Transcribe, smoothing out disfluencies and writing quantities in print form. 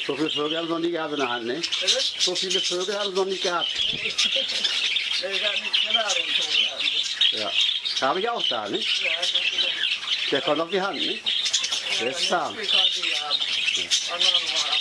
So viele Vögel haben sie noch nie gehabt in der Hand, ne? So viele Vögel haben sie noch nie gehabt. Ja, da habe ich auch da, ne? Der kommt auf die Hand, ne? Der ist zahm. Ja.